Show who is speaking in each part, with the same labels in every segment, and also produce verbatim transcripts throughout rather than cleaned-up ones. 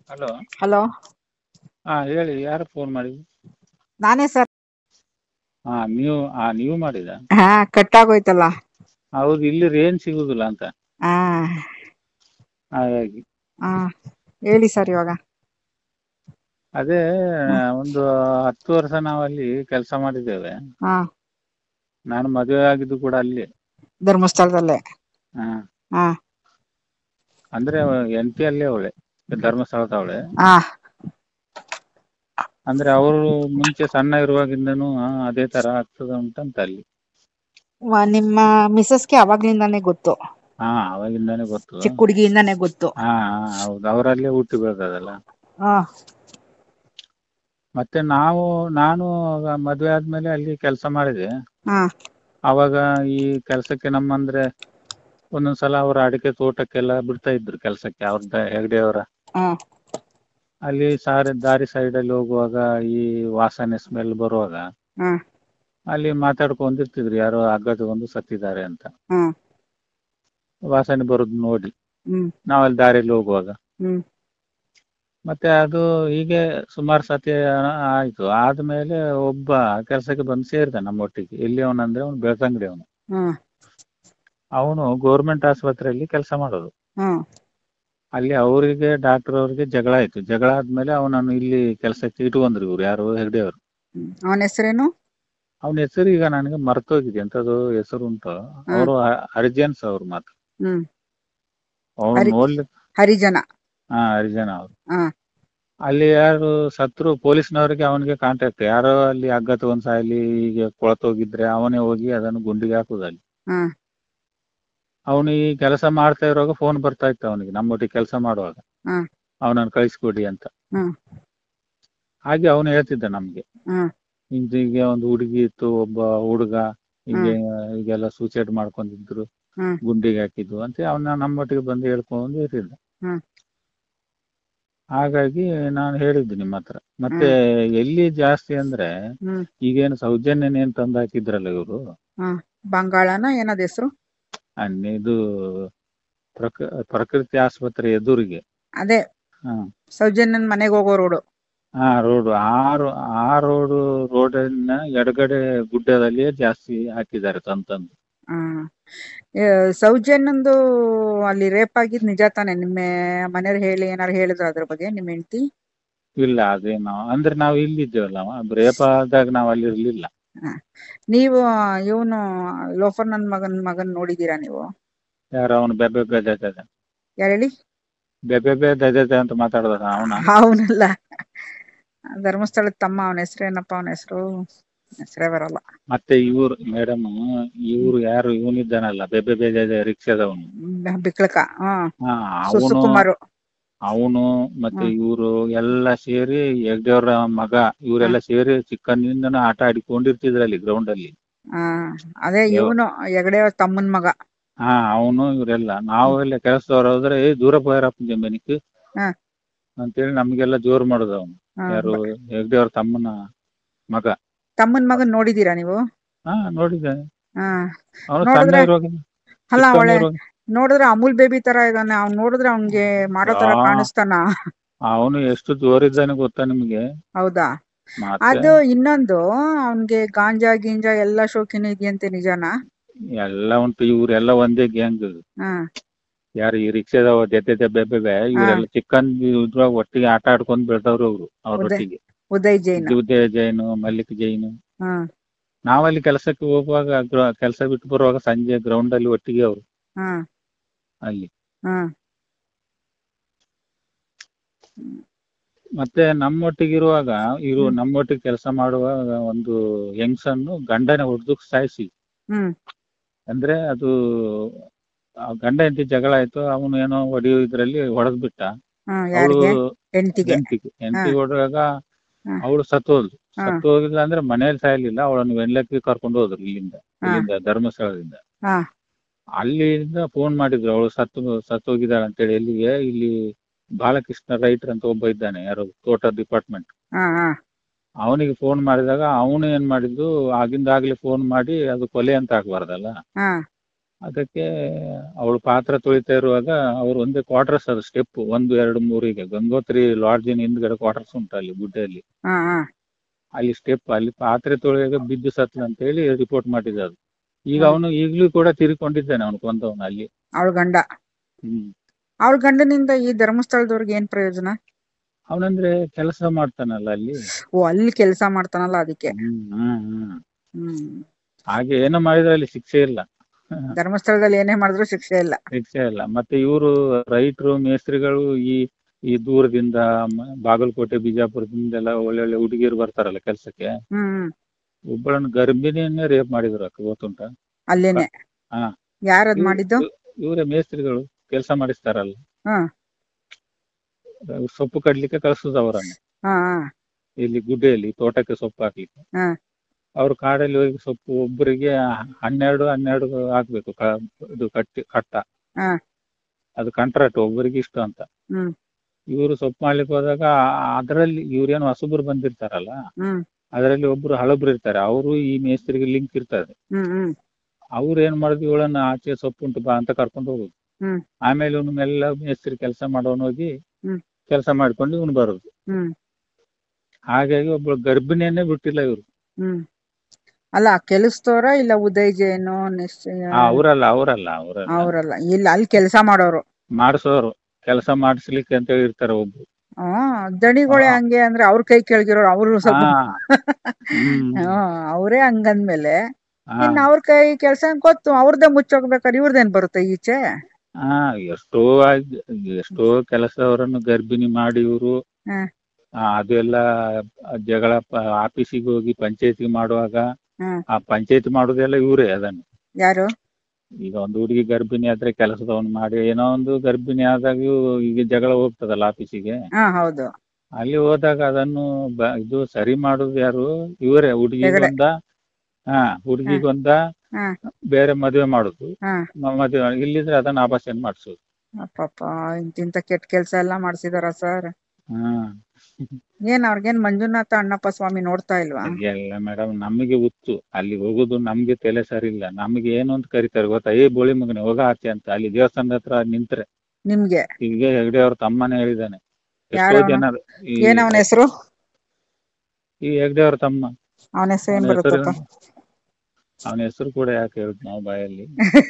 Speaker 1: Hello.
Speaker 2: Hello.
Speaker 1: ಹಾ ಹೇಳಿ, ಯಾರು ಫೋನ್ ಮಾಡಿದ್ದು?
Speaker 2: ನಾನೇ ಸರ್.
Speaker 1: ಹಾ ನೀವು ಹಾ ನೀವು ಮಾಡಿದ?
Speaker 2: ಹಾ ಕಟ್ಟಾಗೋಯ್ತಲ್ಲ.
Speaker 1: ಹೌದು, ಇಲ್ಲಿ ರೇಂಜ್ ಸಿಗುದಿಲ್ಲ ಅಂತ.
Speaker 2: ಹಾ.
Speaker 1: ಹಾಗಾಗಿ.
Speaker 2: ಹಾ ಹೇಳಿ ಸರ್ ಇವಾಗ.
Speaker 1: ಅದೇ
Speaker 2: ಹ
Speaker 1: ಒಂದು ಹತ್ತು ವರ್ಷ ನಾವ್ ಅಲ್ಲಿ ಕೆಲಸ ಮಾಡಿದ್ದೇವೆ.
Speaker 2: ಹಾ.
Speaker 1: ನಾನು ಮದುವೆ ಆಗಿದ್ದು ಕೂಡ ಅಲ್ಲಿ.
Speaker 2: ಧರ್ಮಸ್ಥಳದಲ್ಲೇ.
Speaker 1: ಹಾ.
Speaker 2: ಹಾ.
Speaker 1: ಅಂದ್ರೆ ಹೆಂಡತಿ ಅಲ್ಲೇ ಅವಳೆ, ಧರ್ಮಸ್ಥಳದ ಅವಳೆ.
Speaker 2: ಹಾ.
Speaker 1: ಅಂದ್ರೆ ಅವರು ಮುಂಚೆ ಸಣ್ಣ ಇರುವಾಗಿಂದನೂ ಅದೇ ತರ ಆಗ್ತದ ಉಂಟಂತ ಅಲ್ಲಿ.
Speaker 2: ನಿಮ್ಮ ಮಿಸಸ್ಗೆ ಅವಾಗ್ಲಿಂದಾನೇ ಗೊತ್ತು.
Speaker 1: ಹಾ ಅವಾಗಿಂದಾನೇ ಗೊತ್ತು.
Speaker 2: ಚಿಕ್ಕ ಹುಡ್ಗಿಯಿಂದಾನೇ ಗೊತ್ತು.
Speaker 1: ಹಾ ಹೌದು, ಅವರಲ್ಲೇ ಹುಟ್ಟಿ ಬೆಳ್ದದಲ್ಲ.
Speaker 2: ಹಾ.
Speaker 1: ಮತ್ತೆ ನಾವು ನಾನು ಮದ್ವೆ ಆದ್ಮೇಲೆ ಅಲ್ಲಿ ಕೆಲ್ಸ ಮಾಡಿದೆ.
Speaker 2: ಹಾ.
Speaker 1: ಅವಾಗ ಈ ಕೆಲ್ಸಕ್ಕೆ ನಮ್ಮ ಅಂದ್ರೆ ಒಂದೊಂದ್ಸಲ ಅವ್ರ ಅಡಿಕೆ ತೋಟಕ್ಕೆಲ್ಲ ಬಿಡ್ತಾ ಇದ್ರು ಕೆಲ್ಸಕ್ಕೆ, ಅವ್ರ್ದ ಹೆಗ್ಡೆ ಅವರ.
Speaker 2: ಹಾ.
Speaker 1: ಅಲ್ಲಿ ಸಾರಿ ದಾರಿ ಸೈಡ್ ಅಲ್ಲಿ ಹೋಗುವಾಗ ಈ ವಾಸನೆ ಸ್ಮೆಲ್ ಬರುವಾಗ
Speaker 2: ಹಾ.
Speaker 1: ಅಲ್ಲಿ ಮಾತಾಡ್ಕೊಂಡಿರ್ತಿದ್ರು, ಯಾರೋ ಹಗ್ಗತಗೊಂಡು ಸತ್ತಿದ್ದಾರೆ ಅಂತ.
Speaker 2: ಹ್ಮ್.
Speaker 1: ವಾಸನೆ ಬರುದು ನೋಡಿ
Speaker 2: ಹ್ಮ್.
Speaker 1: ನಾವಲ್ಲಿ ದಾರಿಯಲ್ಲಿ ಹೋಗುವಾಗ.
Speaker 2: ಹ್ಮ್.
Speaker 1: ಮತ್ತೆ ಅದು ಹೀಗೆ ಸುಮಾರು ಸತಿ ಆಯ್ತು. ಆದ್ಮೇಲೆ ಒಬ್ಬ ಕೆಲ್ಸಕ್ಕೆ ಬಂದು ಸೇರಿದ ನಮ್ಮ ಒಟ್ಟಿಗೆ. ಎಲ್ಲಿ ಅವನ ಅಂದ್ರೆ ಅವ್ನು ಬೆಳ್ತಂಗಡಿ ಅವನು.
Speaker 2: ಹ್ಮ್.
Speaker 1: ಅವನು ಗೌರ್ಮೆಂಟ್ ಆಸ್ಪತ್ರೆಯಲ್ಲಿ ಕೆಲಸ ಮಾಡೋದು.
Speaker 2: ಹ್ಮ್.
Speaker 1: ಅಲ್ಲಿ ಅವರಿಗೆ ಡಾಕ್ಟರ್ ಅವ್ರಿಗೆ ಜಗಳ ಆಯ್ತು. ಜಗಳ ಆದ್ಮೇಲೆ ಅವನನ್ನು ಇಲ್ಲಿ ಕೆಲಸಕ್ಕೆ ಇಟ್ಕೊಂಡ್ರು ಇವ್ರು, ಯಾರು ಹೆಗ್ಡೆ ಅವರು.
Speaker 2: ಹ್ಮ್ ಅವನ ಹೆಸರೇನು?
Speaker 1: ಅವನ ಹೆಸರು ಈಗ ನನಗೆ ಮರ್ತೋಗಿದೆ, ಎಂತದ್ದು ಹೆಸರು ಉಂಟು.
Speaker 2: ಹ್ಮ್
Speaker 1: ಅವರು ಹರಿಜನ್ಸ್ ಅವರು ಮಾತ್ರ.
Speaker 2: ಹ್ಮ್.
Speaker 1: ಅವನು
Speaker 2: ಹರಿ
Speaker 1: ನೋಡ್ಲಿಕ್ಕೆ
Speaker 2: ಹರಿಜನ.
Speaker 1: ಹಾ ಹರಿಜನ ಅವರು.
Speaker 2: ಹಾ.
Speaker 1: ಅಲ್ಲಿ ಯಾರು ಸತ್ರು ಪೊಲೀಸ್ನವ್ರಿಗೆ ಅವನಿಗೆ ಕಾಂಟ್ಯಾಕ್ಟ್, ಯಾರೋ ಅಲ್ಲಿ ಹಗ್ಗ ತಗೊಂಡ್ ಸಾಯ್ಲಿ, ಹೀಗೆ ಕೊಳತೋಗಿದ್ರೆ ಅವನೇ ಹೋಗಿ ಅದನ್ನು ಗುಂಡಿಗೆ ಹಾಕುದು ಅಲ್ಲಿ.
Speaker 2: ಹ್ಮ್.
Speaker 1: ಅವನು ಈ ಕೆಲಸ ಮಾಡ್ತಾ ಇರುವಾಗ ಫೋನ್ ಬರ್ತಾ ಇತ್ತು ಅವನಿಗೆ, ನಮ್ಮೊಟ್ಟಿಗೆ ಕೆಲಸ ಮಾಡುವಾಗ.
Speaker 2: ಹ್ಮ್.
Speaker 1: ಅವನನ್ನು ಕಳಿಸ್ಕೊಡಿ ಅಂತ.
Speaker 2: ಹ್ಮ್.
Speaker 1: ಹಾಗೆ ಅವನು ಹೇಳ್ತಿದ್ದ ನಮ್ಗೆ.
Speaker 2: ಹ್ಮ್.
Speaker 1: ಇಂಚಿಗೆ ಒಂದು ಹುಡುಗಿ ಇತ್ತು, ಒಬ್ಬ ಹುಡುಗ ಹೀಗೆ
Speaker 2: ಹ್ಮ್
Speaker 1: ಈಗೆಲ್ಲ ಸೂಸೈಡ್ ಮಾಡ್ಕೊಂಡಿದ್ರು,
Speaker 2: ಹ್ಮ್
Speaker 1: ಗುಂಡಿಗೆ ಹಾಕಿದ್ದು ಅಂತ ಅವನ ನಮ್ಮೊಟ್ಟಿಗೆ ಬಂದು ಹೇಳ್ಕೊಂಡು ಇರ್ತಿದ್ದ.
Speaker 2: ಹ್ಮ್.
Speaker 1: ಹಾಗಾಗಿ ನಾನು ಹೇಳಿದ್ದು ನಿಮ್ಮ ಹತ್ರ. ಮತ್ತೆ
Speaker 2: ಹ್ಮ್
Speaker 1: ಎಲ್ಲಿ ಜಾಸ್ತಿ ಅಂದ್ರೆ
Speaker 2: ಹ್ಮ್
Speaker 1: ಈಗೇನು ಸೌಜನ್ಯನ ಏನ್ ತಂದು ಹಾಕಿದ್ರಲ್ಲ ಇವರು.
Speaker 2: ಹಾ ಬಂಗಾಳನ ಏನದ್ ಹೆಸರು?
Speaker 1: ಅನ್ನೆ ಇದು ಪ್ರಕ ಪ್ರಕೃತಿ ಆಸ್ಪತ್ರೆ ಎದುರಿಗೆ.
Speaker 2: ಅದೇ
Speaker 1: ಹ
Speaker 2: ಸೌಜನ್ಯನ್ ಮನೆಗ್ ಹೋಗೋ ರೋಡು.
Speaker 1: ಹಾ ರೋಡು ಆ ಆ ರೋಡು ರೋಡಿನ ಎಡಗಡೆ ಗುಡ್ಡದಲ್ಲಿ ಜಾಸ್ತಿ ಹಾಕಿದ್ದಾರೆ ತಂದ್ ತಂದು.
Speaker 2: ಹ್ಮ್ ಸೌಜನ್ಯಂದು ಅಲ್ಲಿ ರೇಪ್ ಆಗಿದ್ ನಿಜ ತಾನೆ? ನಿಮ್ಮೆ ಮನೆಯವ್ರು ಹೇಳಿ ಏನಾರು ಹೇಳಿದ್ರ ಅದ್ರ ಬಗ್ಗೆ ನಿಮ್ ಹೆಂಡತಿ?
Speaker 1: ಇಲ್ಲ ಅದೇನು ಅಂದ್ರೆ ನಾವು ಇಲ್ಲಿ ಇದ್ದೇವಲ್ಲವಾ, ರೇಪ್ ಆದಾಗ ನಾವ್ ಅಲ್ಲಿ ಇರ್ಲಿಲ್ಲ.
Speaker 2: ಹ ನೀವು ಇವನು ಲೋಫರ್ ನನ್ ಮಗನ್ ಮಗನ್ ನೋಡಿದೀರಾ ನೀವು?
Speaker 1: ಯಾರು ಅವನು ಬೆಬ್ಬೆ ಬೆದ್ದಿದ್ದಾನೆ.
Speaker 2: ಯಾರ್ ಹೇಳಿ?
Speaker 1: ಬೆಬ್ಬೆಬೆ ದದ್ದದ ಅಂತ ಮಾತಾಡದಲ್ಲ ಅವನ?
Speaker 2: ಅವನಲ್ಲ, ಧರ್ಮಸ್ಥಳದ ತಮ್ಮ. ಅವನ ಹೆಸರು ಏನಪ್ಪಾ ಅವನ ಹೆಸರು ಹೆಸರೇ ಬರಲ್ಲ.
Speaker 1: ಮತ್ತೆ ಇವರು ಮೇಡಮ್ ಇವ್ರು ಯಾರು ಇವನ ಇದ್ದಾನಲ್ಲ ಬೆಬ್ಬೆ ಬೆ ರಿಕ್ಷಾದವನು.
Speaker 2: ಬಿಕ್ಲಕ ಹ
Speaker 1: ಹಾ ಅವನು
Speaker 2: ಸುಸುಕುಮಾರು.
Speaker 1: ಅವನು ಮತ್ತೆ
Speaker 2: ಹ್ಮ್
Speaker 1: ಇವರು ಎಲ್ಲಾ ಸೇರಿ ಹೆಗ್ಡೆಯವರ ಮಗ
Speaker 2: ಹ್ಮ್
Speaker 1: ಇವರೆಲ್ಲಾ ಸೇರಿ ಚಿಕ್ಕಂದಿನಿಂದನೂ ಆಟ ಆಡಿಕೊಂಡಿರ್ತಿದ್ರಲ್ಲಿ ಗ್ರೌಂಡ್ ಅಲ್ಲಿ.
Speaker 2: ಹಾ ಅದೇ ಇವನು ಹೆಗಡೆ ತಮ್ಮನ್ ಮಗ.
Speaker 1: ಹಾ ಅವನು ಇವರೆಲ್ಲಾ ನಾವು
Speaker 2: ಹ್ಮ್
Speaker 1: ಎಲ್ಲ ಕೆಲಸದವರು ಹೋದ್ರೆ ಏ ದೂರ ಹೋಗ್ಯಾರಪ್ಪ ಜಂಬನಿಕ್
Speaker 2: ಹಾ
Speaker 1: ಅಂತೇಳಿ ನಮ್ಗೆಲ್ಲಾ ಜೋರ್ ಮಾಡುದ ಅವನು.
Speaker 2: ಹಾ
Speaker 1: ಯಾರು ಹೆಗ್ಡೆ ಅವ್ರ ತಮ್ಮನ ಮಗ.
Speaker 2: ತಮ್ಮನ್ ಮಗನ್ ನೋಡಿದೀರಾ ನೀವು?
Speaker 1: ಹಾ ನೋಡಿದ್ದೆ.
Speaker 2: ಹಾ
Speaker 1: ಅವನು ಸಣ್ಣ
Speaker 2: ನೋಡಿದ್ರೆ
Speaker 1: ಇರುವಾಗ
Speaker 2: ಅಲ್ಲ
Speaker 1: ಚಿಕ್ಕವನು
Speaker 2: ಒಳ್ಳೆ
Speaker 1: ಇರುವಾಗ
Speaker 2: ನೋಡಿದ್ರೆ ಅಮೂಲ್ ಬೇಬಿ ತರ ಇದ್ದಾನೆ. ಅವ್ನ್ ನೋಡಿದ್ರೆ ಅವನ್ಗೆ ಮಾಡೋ ತರ ಕಾಣಿಸ್ತಾನ?
Speaker 1: ಅವನು ಎಷ್ಟು ಜೋರ ಇದ್ದಾನೆ ಗೊತ್ತಾ ನಿಮ್ಗೆ?
Speaker 2: ಹೌದಾ?
Speaker 1: ಮತ್ತೆ
Speaker 2: ಅದು ಇನ್ನೊಂದು ಅವನ್ಗೆ ಗಾಂಜಾ ಗಿಂಜಾ ಎಲ್ಲಾ ಶೋಕಿನ ಇದೆಯಂತೆ, ನಿಜಾನ?
Speaker 1: ಎಲ್ಲಾ ಉಂಟು, ಇವರೆಲ್ಲಾ ಒಂದೇ ಗ್ಯಾಂಗ್.
Speaker 2: ಹಾ
Speaker 1: ಯಾರು ಈ ರಿಕ್ಷಾದವ ಜೊತೆ ಬೆಬ್ಬೆಬೆ
Speaker 2: ಹಾ
Speaker 1: ಇವರೆಲ್ಲ ಚಿಕ್ಕಂದ ಇದ್ರಾಗ ಒಟ್ಟಿಗೆ ಆಟ ಆಡ್ಕೊಂಡ್ ಬೆಳದವ್ರು ಇವ್ರು.
Speaker 2: ಉದಯ್
Speaker 1: ಅವ್ರೊಟ್ಟಿಗೆ
Speaker 2: ಉದಯ್ ಜೈನ್.
Speaker 1: ಉದಯ ಜೈನು, ಮಲ್ಲಿಕ್ ಜೈನು.
Speaker 2: ಹಾ
Speaker 1: ನಾವಲ್ಲಿ ಕೆಲಸಕ್ಕೆ ಹೋಗುವಾಗ ಕೆಲಸ ಬಿಟ್ಟು ಬರುವಾಗ ಸಂಜೆ ಗ್ರೌಂಡ್ ಅಲ್ಲಿ ಒಟ್ಟಿಗೆ ಅವರು.
Speaker 2: ಹಾ
Speaker 1: ಅಲ್ಲಿ
Speaker 2: ಹಾ ಹ್ಮ್
Speaker 1: ಮತ್ತೆ ನಮ್ಮೊಟ್ಟಿಗಿರುವಾಗ ಇರು
Speaker 2: ಹ್ಮ್
Speaker 1: ನಮ್ಮೊಟ್ಟಿಗೆ ಕೆಲಸ ಮಾಡುವ ಒಂದು ಹೆಂಗ್ಸನ್ನು ಗಂಡನೇ ಹೊಡೆದು ಸಾಯಿಸಿ.
Speaker 2: ಹ್ಮ್
Speaker 1: ಅಂದ್ರೆ ಅದು ಗಂಡ ಹೆಂಡತಿ ಜಗಳ ಆಯ್ತು. ಅವನು ಏನೋ ಹೊಡಿಯೋ ಇದ್ರಲ್ಲಿ ಹೊಡೆದ್ ಬಿಟ್ಟ.
Speaker 2: ಹ್ಮ್
Speaker 1: ಅವಳು
Speaker 2: ಯಾರಿಗೆ? ಹೆಂಡ್ತಿಗೆ.
Speaker 1: ಹೆಂಡತಿಗೆ
Speaker 2: ಹಾ
Speaker 1: ಹೆಂಡತಿಗೆ ಹೊಡೆದಾಗ
Speaker 2: ಹಾ
Speaker 1: ಅವಳು ಸತ್ತು ಹೋದ್ಲು.
Speaker 2: ಹಾ
Speaker 1: ಸತ್ತು ಹೋಗಿಲ್ಲ ಅಂದ್ರೆ ಮನೇಲಿ ಸಾಯಲಿಲ್ಲ, ಅವಳನ್ನು ವೆನ್ಲಕ್ಕಿ ಕರ್ಕೊಂಡು ಹೋದ್ರು ಇಲ್ಲಿಂದ.
Speaker 2: ಹಾ
Speaker 1: ಇಲ್ಲಿಂದ ಧರ್ಮಸ್ಥಳದಿಂದ.
Speaker 2: ಹಾ
Speaker 1: ಅಲ್ಲಿಂದ ಫೋನ್ ಮಾಡಿದ್ರು ಅವಳು ಸತ್ತು ಸತ್ತು ಹೋಗಿದ್ದಾಳೆ ಅಂತೇಳಿ. ಎಲ್ಲಿಗೆ? ಇಲ್ಲಿ ಬಾಲಕೃಷ್ಣ ರೈಟ್ರ್ ಅಂತ ಒಬ್ಬ ಇದ್ದಾನೆ, ಯಾರೋ ತೋಟ ಡಿಪಾರ್ಟ್ಮೆಂಟ್.
Speaker 2: ಹಾ ಹಾ
Speaker 1: ಅವನಿಗೆ ಫೋನ್ ಮಾಡಿದಾಗ ಅವನು ಏನ್ ಮಾಡಿದ್ದು, ಆಗಿಂದಾಗ್ಲಿ ಫೋನ್ ಮಾಡಿ ಅದು ಕೊಲೆ ಅಂತ ಆಗ್ಬಾರ್ದಲ್ಲ.
Speaker 2: ಹಾ
Speaker 1: ಅದಕ್ಕೆ ಅವಳು ಪಾತ್ರ ತೊಳಿತಾ ಇರುವಾಗ ಅವ್ರು ಒಂದೇ ಕ್ವಾರ್ಟರ್ಸ್ ಅದು ಸ್ಟೆಪ್ ಒಂದು ಎರಡು ಮೂರಿಗೆ ಗಂಗೋತ್ರಿ ಲಾಡ್ಜಿನ ಹಿಂದ್ಗಡೆ ಕ್ವಾರ್ಟರ್ಸ್ ಉಂಟು ಅಲ್ಲಿ ಗುಡ್ಡೆಯಲ್ಲಿ.
Speaker 2: ಹಾ ಹಾ
Speaker 1: ಅಲ್ಲಿ ಸ್ಟೆಪ್ ಅಲ್ಲಿ ಪಾತ್ರೆ ತೊಳೆಯುವಾಗ ಬಿದ್ದು ಸತ್ಲ ಅಂತ ಹೇಳಿ ರಿಪೋರ್ಟ್ ಮಾಡಿದ ಅದು. ಈಗ
Speaker 2: ನೋಡಿ
Speaker 1: ಅವನು ಈಗ್ಲೂ ಕೂಡ ತಿರ್ಕೊಂಡಿದ್ದಾನೆ ಅವನು ಕೊಂದವನು ಅಲ್ಲಿ.
Speaker 2: ಅವಳ ಗಂಡ
Speaker 1: ಹ್ಮ್
Speaker 2: ಅವಳ ಗಂಡನಿಂದ ಈ ಧರ್ಮಸ್ಥಳದವ್ರಿಗೆ ಏನ್ ಪ್ರಯೋಜನ?
Speaker 1: ಅವನಂದ್ರೆ ಕೆಲಸ ಮಾಡ್ತಾನಲ್ಲ ಅಲ್ಲಿ.
Speaker 2: ಓ ಅಲ್ಲಿ ಕೆಲಸ ಮಾಡ್ತಾನಲ್ಲ ಅದಕ್ಕೆ.
Speaker 1: ಹ್ಮ್ ಹ್ಮ್ ಹ್ಮ್
Speaker 2: ಹ್ಮ್
Speaker 1: ಹಾಗೆ ಏನೋ ಮಾಡಿದ್ರೆ ಅಲ್ಲಿ ಶಿಕ್ಷೆ ಇಲ್ಲ.
Speaker 2: ಧರ್ಮಸ್ಥಳದಲ್ಲಿ ಏನೇ ಮಾಡಿದ್ರು ಶಿಕ್ಷೆ ಇಲ್ಲ.
Speaker 1: ಶಿಕ್ಷೆ ಇಲ್ಲ. ಮತ್ತೆ ಇವರು ರೈತರು ಮೇಸ್ತ್ರಿಗಳು ಈ ಈ ದೂರದಿಂದ ಮ- ಬಾಗಲಕೋಟೆ ಬಿಜಾಪುರದಿಂದೆಲ್ಲ ಒಳ್ಳೊಳ್ಳೆ ಹುಡುಗಿಯರು ಬರ್ತಾರಲ್ಲ ಕೆಲ್ಸಕ್ಕೆ.
Speaker 2: ಹ್ಮ್ ಹ್ಮ್
Speaker 1: ಒಬ್ಬಳನ್ನ ಗರ್ಭಿಣಿಯನ್ನೇ ರೇಪ್ ಮಾಡಿದ್ರು ಅಕ್ಕ, ಗೊತ್ತುಂಟ?
Speaker 2: ಅಲ್ಲೇನೆ
Speaker 1: ಹಾ
Speaker 2: ಯಾರದ್
Speaker 1: ಇವ್
Speaker 2: ಮಾಡಿದ್ದು?
Speaker 1: ಇವ್- ಇವರೇ ಮೇಸ್ತ್ರಿಗಳು ಕೆಲಸ ಮಾಡಿಸ್ತಾರಲ್ಲ,
Speaker 2: ಹಾ
Speaker 1: ಅವ್ರು ಸೊಪ್ಪು ಕಡ್ಲಿಕ್ಕೆ ಕಳ್ಸುದು ಅವರನ್ನು.
Speaker 2: ಹಾ ಹಾ
Speaker 1: ಇಲ್ಲಿ ಗುಡ್ಡೆಯಲ್ಲಿ ತೋಟಕ್ಕೆ ಸೊಪ್ಪು ಹಾಕ್ಲಿಕ್ಕೆ
Speaker 2: ಹಾ
Speaker 1: ಅವ್ರು ಕಾಡಲ್ಲಿ ಹೋಗಿ ಸೊಪ್ಪು ಒಬ್ಬರಿಗೆ ಹನ್ನೆರಡು ಹನ್ನೆರಡು ಹಾಕ್ಬೇಕು. ಕ- ಇದು ಕಟ್ಟಿ ಕಟ್ಟ
Speaker 2: ಹಾ
Speaker 1: ಅದು ಕಾಂಟ್ರಾಕ್ಟ್ ಒಬ್ಬರಿಗೆ ಇಷ್ಟು ಅಂತ.
Speaker 2: ಹ್ಮ್
Speaker 1: ಇವರು ಸೊಪ್ಪು ಮಾಡ್ಲಿಕ್ಕೆ ಹೋದಾಗ ಅದರಲ್ಲಿ ಇವ್ರೇನು ಹೊಸಬ್ರು ಬಂದಿರ್ತಾರಲ್ಲ,
Speaker 2: ಹ್ಮ್
Speaker 1: ಅದರಲ್ಲಿ ಒಬ್ರು ಹಳಬ್ರು ಇರ್ತಾರೆ, ಅವರು ಈ ಮೇಸ್ತ್ರಿಗೆ ಲಿಂಕ್ ಇರ್ತಾರೆ.
Speaker 2: ಹ್ಮ್ ಹ್ಮ್
Speaker 1: ಅವ್ರು ಏನ್ ಮಾಡಿದ್ರು ಇವಳನ್ನ ಆಚೆ ಸೊಪ್ಪು ಉಂಟು ಬಾ ಅಂತ ಕರ್ಕೊಂಡು ಹೋಗುದು.
Speaker 2: ಹ್ಮ್
Speaker 1: ಆಮೇಲೆ ಇವನು ಮೆಲ್ಲ ಮೇಸ್ತ್ರಿ ಕೆಲಸ ಮಾಡೋನು ಹೋಗಿ
Speaker 2: ಹ್ಮ್
Speaker 1: ಕೆಲಸ ಮಾಡ್ಕೊಂಡು ಇವನು ಬರುದು.
Speaker 2: ಹ್ಮ್
Speaker 1: ಹಾಗಾಗಿ ಒಬ್ಬಳು ಗರ್ಭಿಣಿಯನ್ನೇ ಬಿಟ್ಟಿಲ್ಲ ಇವರು.
Speaker 2: ಹ್ಮ್ ಅಲ್ಲ ಕೆಲಸದವ್ರ ಇಲ್ಲ ಉದಯ್ ಜೈನು ನಿಶ್ಚಯ
Speaker 1: ಅವರಲ್ಲ ಅವರಲ್ಲ ಅವರಲ್ಲ
Speaker 2: ಅವ್ರಲ್ಲ ಇಲ್ಲ ಅಲ್ಲಿ ಕೆಲಸ ಮಾಡೋರು
Speaker 1: ಮಾಡಿಸೋರು, ಕೆಲಸ ಮಾಡಿಸ್ಲಿಕ್ಕೆ ಅಂತ ಹೇಳಿ ಇರ್ತಾರೆ ಒಬ್ರು.
Speaker 2: ಹ್ಮ್ ದಣಿಗಳೇ
Speaker 1: ಹಾ
Speaker 2: ಹಂಗೆ ಅಂದ್ರೆ ಅವ್ರ ಕೈ ಕೆಳಗಿರೋರು ಅವರು
Speaker 1: ಹಾ
Speaker 2: ಸ್ವಲ್ಪ
Speaker 1: ಹ್ಮ್
Speaker 2: ಹ್ಮ್ ಅವರೇ ಹಂಗಂದ್ಮೇಲೆ
Speaker 1: ಹಾ
Speaker 2: ಇನ್ ಅವ್ರ ಕೈ ಕೆಲ್ಸ ಗೊತ್ತು ಅವ್ರದ್ದೇ ಮುಚ್ಚೋಗ್ಬೇಕಾದ್ರೆ ಇವ್ರದೇನ್ ಬರುತ್ತೆ ಈಚೆ?
Speaker 1: ಹಾ ಎಷ್ಟೋ ಆಗ್- ಎಷ್ಟೋ ಕೆಲಸದವರನ್ನು ಗರ್ಭಿಣಿ ಮಾಡಿ ಇವರು
Speaker 2: ಹ್ಮ್
Speaker 1: ಅದು ಎಲ್ಲ ಜಗಳ ಆಫೀಸಿಗೆ ಹೋಗಿ ಪಂಚಾಯತಿ ಮಾಡುವಾಗ
Speaker 2: ಹ್ಮ್
Speaker 1: ಆ ಪಂಚಾಯತಿ ಮಾಡುದೆಲ್ಲ ಇವರೇ ಅದನ್ನು.
Speaker 2: ಯಾರು?
Speaker 1: ಈಗ ಒಂದು ಹುಡುಗಿ ಗರ್ಭಿಣಿ ಆದ್ರೆ ಕೆಲಸದವನು ಮಾಡಿ ಏನೋ ಒಂದು ಗರ್ಭಿಣಿ ಆದಾಗ್ಯೂ ಈಗ ಜಗಳ ಹೋಗ್ತದಲ್ಲ ಆಫೀಸಿಗೆ.
Speaker 2: ಹಾ ಹೌದು
Speaker 1: ಅಲ್ಲಿ ಹೋದಾಗ ಅದನ್ನು ಬ- ಇದು ಸರಿ ಮಾಡುದು ಯಾರು? ಇವರೇ.
Speaker 2: ಹೆಗಡೆ.
Speaker 1: ಹುಡುಗಿಗೊಂದ ಹಾ ಹುಡುಗಿಗೊಂದ
Speaker 2: ಹಾ
Speaker 1: ಬೇರೆ ಮದುವೆ ಮಾಡುದು,
Speaker 2: ಹಾ
Speaker 1: ಮ- ಮದುವೆ ಇಲ್ಲಿದ್ರೆ ಅದನ್ನ ಆಭಾಷಣ ಮಾಡಿಸೋದು.
Speaker 2: ಪಾಪ ಇಂತಿಂತ ಕೆಟ್ಟ ಕೆಲ್ಸ ಎಲ್ಲ ಮಾಡ್ಸಿದಾರ ಸರ್.
Speaker 1: ಹಾ
Speaker 2: ಏನ್ ಅವ್ರಿಗೇನ್ ಮಂಜುನಾಥ ಅಣ್ಣಪ್ಪ ಸ್ವಾಮಿ ನೋಡ್ತಾ ಇಲ್ವಾ?
Speaker 1: ಎಲ್ಲ ಮೇಡಮ್ ನಮಗೆ ಹುಚ್ಚು ಅಲ್ಲಿ ಹೋಗುದು, ನಮ್ಗೆ ತಲೆ ಸರಿ ಇಲ್ಲ. ನಮ್ಗೆ ಏನು ಅಂತ ಕರೀತಾರೆ ಗೊತ್ತಾ? ಏ ಬೋಳಿ ಮಗನೆ ಹೋಗ ಆಚೆ ಅಂತ. ಅಲ್ಲಿ ದೇವಸ್ಥಾನದ ಹತ್ರ ನಿಂತ್ರೆ
Speaker 2: ನಿಮ್ಗೆ
Speaker 1: ಈಗ ಹೆಗ್ಡೆ ಅವ್ರ ತಮ್ಮನೇ ಹೇಳಿದ್ದಾನೆ. ಎಷ್ಟೋ
Speaker 2: ಯಾರವನು?
Speaker 1: ಜನ ಈ
Speaker 2: ಏನ್ ಅವನ ಹೆಸರು?
Speaker 1: ಈ ಹೆಗ್ಡೆ ಅವ್ರ ತಮ್ಮ.
Speaker 2: ಅವನ ಹೆಸರು ಏನ್
Speaker 1: ಅವನ ಹೆಸರು
Speaker 2: ಬರುತ್ತಪ್ಪ?
Speaker 1: ಅವನ ಹೆಸರು ಕೂಡ ಯಾಕೆ ಹೇಳುದು ನಾವು ಬಾಯಲ್ಲಿ.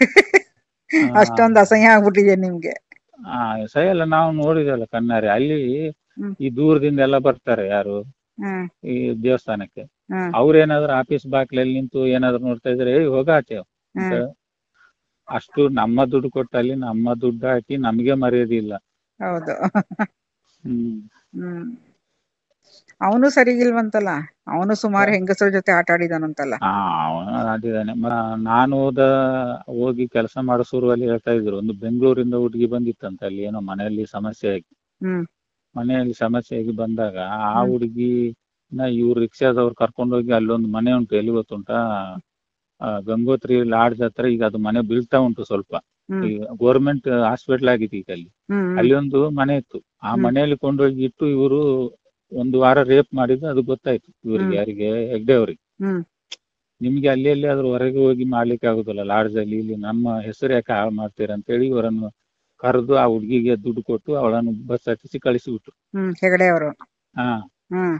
Speaker 2: ಅಷ್ಟೊಂದ್ ಅಸಹ್ಯ ಆಗ್ಬಿಟ್ಟಿದೆ ನಿಮ್ಗೆ.
Speaker 1: ಆ ಸಹ ನಾವು ನೋಡಿದಲ್ಲ ಕಣ್ಣಾರೆ. ಅಲ್ಲಿ
Speaker 2: ಹ್ಮ್
Speaker 1: ಈ ದೂರದಿಂದ ಎಲ್ಲ ಬರ್ತಾರೆ ಯಾರು
Speaker 2: ಹ್ಮ್
Speaker 1: ಈ ದೇವಸ್ಥಾನಕ್ಕೆ.
Speaker 2: ಹ್ಮ್
Speaker 1: ಅವ್ರೇನಾದ್ರು ಆಫೀಸ್ ಬಾಕ್ಲಲ್ಲಿ ನಿಂತು ಏನಾದ್ರು ನೋಡ್ತಾ ಇದ್ರೆ ಏ ಹೋಗ ಆಚೆ ಅಂತ.
Speaker 2: ಹ್ಮ್
Speaker 1: ಅಷ್ಟು ನಮ್ಮ ದುಡ್ಡು ಕೊಟ್ಟಲ್ಲಿ ನಮ್ಮ ದುಡ್ಡು ಹಾಕಿ ನಮ್ಗೆ ಮರ್ಯಾದಿಲ್ಲ.
Speaker 2: ಹೌದು.
Speaker 1: ಹ್ಮ್
Speaker 2: ಹ್ಮ್ ಅವನು ಸರಿಗಿಲ್ವಂತಲ್ಲ, ಅವನು ಸುಮಾರು ಹೆಂಗಸರ ಜೊತೆ ಆಟ ಆಡಿದಾನಂತಲ್ಲ.
Speaker 1: ಹಾ ಅವನು ಅದಿದ್ದಾನೆ. ನಾನು ಹೋದ ಹೋಗಿ ಕೆಲಸ ಮಾಡೋ ಶುರುವಲ್ಲಿ ಹೇಳ್ತಾ ಇದ್ರು, ಒಂದು ಬೆಂಗಳೂರಿಂದ ಹುಡುಗಿ ಬಂದಿತ್ತಂತ ಅಲ್ಲಿ ಏನೋ ಮನೆಯಲ್ಲಿ ಸಮಸ್ಯೆ ಆಗಿ.
Speaker 2: ಹ್ಮ್
Speaker 1: ಮನೆಯಲ್ಲಿ ಸಮಸ್ಯೆ ಆಗಿ ಬಂದಾಗ ಆ
Speaker 2: ಹ್ಮ್
Speaker 1: ಹುಡುಗಿನ ಇವ್ರು ರಿಕ್ಷಾದವ್ರು ಕರ್ಕೊಂಡೋಗಿ ಅಲ್ಲೊಂದು ಮನೆ ಉಂಟು, ಎಲ್ಲಿ ಗೊತ್ತುಂಟಾ? ಆ, ಗಂಗೋತ್ರಿ ಲಾಡ್ಜ್ ಹತ್ರ. ಈಗ ಅದು ಮನೆ ಬೀಳ್ತಾ ಉಂಟು ಸ್ವಲ್ಪ.
Speaker 2: ಹ್ಮ್
Speaker 1: ಈ ಗೌರ್ಮೆಂಟ್ ಹಾಸ್ಪಿಟಲ್ ಆಗಿದೆ ಈಗ ಅಲ್ಲಿ.
Speaker 2: ಹ್ಮ್ ಹ್ಮ್
Speaker 1: ಅಲ್ಲಿ ಒಂದು ಮನೆ ಇತ್ತು. ಆ
Speaker 2: ಹ್ಮ್
Speaker 1: ಮನೆಯಲ್ಲಿ ಕೊಂಡೋಗಿ ಇಟ್ಟು ಇವರು ಒಂದು ವಾರ ರೇಪ್ ಮಾಡಿದ್ದು ಅದು ಗೊತ್ತಾಯ್ತು ಇವರಿಗೆ,
Speaker 2: ಹ್ಮ್
Speaker 1: ಯಾರಿಗೆ? ಹೆಗ್ಡೆ ಅವ್ರಿಗೆ.
Speaker 2: ಹ್ಮ್
Speaker 1: ನಿಮ್ಗೆ ಅಲ್ಲಿ ಎಲ್ಲಿ ಆದ್ರೂ ಹೊರಗೆ ಹೋಗಿ ಮಾಡ್ಲಿಕ್ಕೆ ಆಗುದಿಲ್ಲ ಲಾಡ್ಜ್ ಅಲ್ಲಿ, ಇಲ್ಲಿ ನಮ್ಮ ಹೆಸರು ಯಾಕೆ ಹಾಳು ಮಾಡ್ತೀರ ಅಂತ ಹೇಳಿ ಇವರನ್ನು ಕರೆದು ಆ ಹುಡುಗಿಗೆ ದುಡ್ಡು ಕೊಟ್ಟು ಅವಳನ್ನು ಬಸ್ ಹತ್ತಿಸಿ ಕಳಿಸಿಬಿಟ್ರು.
Speaker 2: ಹ್ಮ್ ಹೆಗಡೆ ಅವರು.
Speaker 1: ಹಾ
Speaker 2: ಹ್ಮ್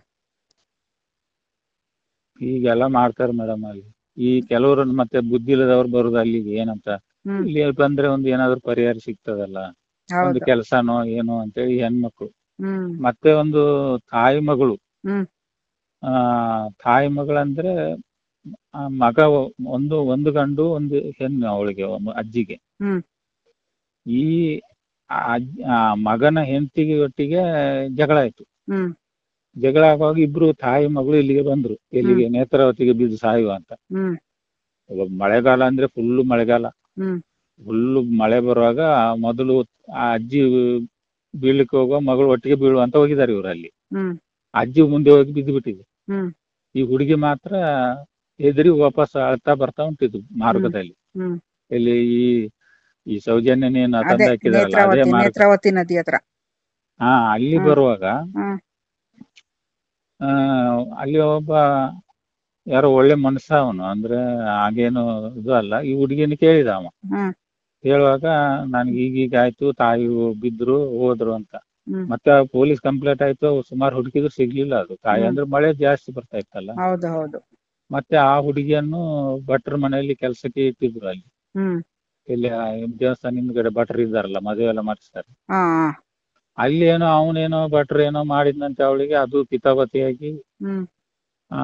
Speaker 1: ಹೀಗೆಲ್ಲ ಮಾಡ್ತಾರೆ ಮೇಡಮ್ ಅಲ್ಲಿ. ಈ ಕೆಲವರು ಮತ್ತೆ ಬುದ್ಧಿ ಇಲ್ಲದವ್ರು ಬರುದು ಅಲ್ಲಿಗೆ ಏನಂತ,
Speaker 2: ಹ್ಮ್
Speaker 1: ಇಲ್ಲಿ ಬಂದ್ರೆ ಒಂದು ಏನಾದ್ರು ಪರಿಹಾರ ಸಿಗ್ತದಲ್ಲ, ಒಂದು
Speaker 2: ಹೌದು.
Speaker 1: ಕೆಲಸನೋ ಏನೋ ಅಂತೇಳಿ ಹೆಣ್ಮಕ್ಳು.
Speaker 2: ಹ್ಮ್
Speaker 1: ಮತ್ತೆ ಒಂದು ತಾಯಿ ಮಗಳು.
Speaker 2: ಹ್ಮ್
Speaker 1: ಆ ತಾಯಿ ಮಗಳಂದ್ರೆ ಆ ಮಗ ಒ- ಒಂದು ಒಂದು ಗಂಡು ಒಂದು ಹೆಣ್ಣು ಅವಳಿಗೆ, ಒಬ್ಬ ಅಜ್ಜಿಗೆ.
Speaker 2: ಹ್ಮ್
Speaker 1: ಈ ಆ ಅಜ್ಜಿ ಆ ಮಗನ ಹೆಂಡತಿಗೆ ಒಟ್ಟಿಗೆ ಜಗಳ ಆಯ್ತು.
Speaker 2: ಹ್ಮ್
Speaker 1: ಜಗಳ ಆಗುವಾಗ ಇಬ್ರು ತಾಯಿ ಮಗಳು ಇಲ್ಲಿಗೆ ಬಂದ್ರು, ಎಲ್ಲಿಗೆ? ನೇತ್ರಾವತಿಗೆ ಬಿದ್ದು ಸಾಯುವ ಅಂತ.
Speaker 2: ಹ್ಮ್
Speaker 1: ಇವಾಗ ಮಳೆಗಾಲ ಅಂದ್ರೆ ಫುಲ್ಲು ಮಳೆಗಾಲ.
Speaker 2: ಹ್ಮ್
Speaker 1: ಫುಲ್ಲು ಮಳೆ ಬರುವಾಗ ಮೊದಲು ಆ ಅಜ್ಜಿ ಬೀಳ್ಲಿಕ್ಕೆ ಹೋಗುವ ಮಗಳು ಒಟ್ಟಿಗೆ ಬೀಳುವ ಅಂತ ಹೋಗಿದ್ದಾರೆ ಇವರಲ್ಲಿ.
Speaker 2: ಹ್ಮ್
Speaker 1: ಅಜ್ಜಿ ಮುಂದೆ ಹೋಗಿ ಬಿದ್ದು ಬಿಟ್ಟಿದೆ.
Speaker 2: ಹ್ಮ್
Speaker 1: ಈ ಹುಡುಗಿ ಮಾತ್ರ ಎದುರಿ ವಾಪಸ್ ಅಳ್ತಾ ಬರ್ತಾ ಉಂಟಿದ್ದು ಮಾರ್ಗದಲ್ಲಿ.
Speaker 2: ಹ್ಮ್
Speaker 1: ಇಲ್ಲಿ ಈ ಈ ಸೌಜನ್ಯನೇನು
Speaker 2: ಅದೇ
Speaker 1: ತಂದು ಹಾಕಿದಾರಲ್ಲ ಅದೇ
Speaker 2: ನೇತ್ರಾವತಿ
Speaker 1: ಮಾರ್ಗ.
Speaker 2: ನೇತ್ರಾವತಿ ನದಿ ಹತ್ರ.
Speaker 1: ಹಾ ಅಲ್ಲಿ
Speaker 2: ಹ್ಮ್
Speaker 1: ಬರುವಾಗ
Speaker 2: ಹ್ಮ್
Speaker 1: ಆ ಅಲ್ಲಿ ಒಬ್ಬ ಯಾರೋ ಒಳ್ಳೆ ಮನುಷ್ಯ ಅವನು, ಅಂದ್ರೆ ಹಾಗೇನು ಇದು ಅಲ್ಲ. ಈ ಹುಡುಗಿನ ಕೇಳಿದ ಅವ.
Speaker 2: ಹ್ಮ್
Speaker 1: ಹೇಳುವಾಗ ನನ್ಗೆ ಈಗೀಗ ಆಯ್ತು, ತಾಯಿ ಬಿದ್ರು ಹೋದ್ರು ಅಂತ.
Speaker 2: ಹ್ಮ್
Speaker 1: ಮತ್ತೆ ಪೊಲೀಸ್ ಕಂಪ್ಲೇಂಟ್ ಆಯ್ತು, ಸುಮಾರು ಹುಡುಕಿದ್ರು ಸಿಗ್ಲಿಲ್ಲ ಅದು ತಾಯಿ.
Speaker 2: ಹ್ಮ್
Speaker 1: ಅಂದ್ರೆ ಮಳೆ ಜಾಸ್ತಿ ಬರ್ತಾ ಇತ್ತಲ್ಲ.
Speaker 2: ಹೌದು ಹೌದು.
Speaker 1: ಮತ್ತೆ ಆ ಹುಡುಗಿಯನ್ನು ಭಟ್ರ ಮನೆಯಲ್ಲಿ ಕೆಲ್ಸಕ್ಕೆ ಇಟ್ಟಿದ್ರು ಅಲ್ಲಿ.
Speaker 2: ಹ್ಮ್
Speaker 1: ಇಲ್ಲಿ ಆ ದೇವಸ್ಥಾನ ಹಿಂದ್ಗಡೆ ಭಟ್ರು ಇದ್ದಾರಲ್ಲ, ಮದುವೆ ಎಲ್ಲ ಮಾಡಿಸ್ತಾರೆ.
Speaker 2: ಹಾ ಹಾ.
Speaker 1: ಅಲ್ಲಿ ಏನೋ ಅವನೇನೋ ಭಟ್ರು ಏನೋ ಮಾಡಿದ್ನಂತೆ ಅವಳಿಗೆ, ಅದು ಕಿತಾಪತಿಯಾಗಿ
Speaker 2: ಹ್ಮ್
Speaker 1: ಆ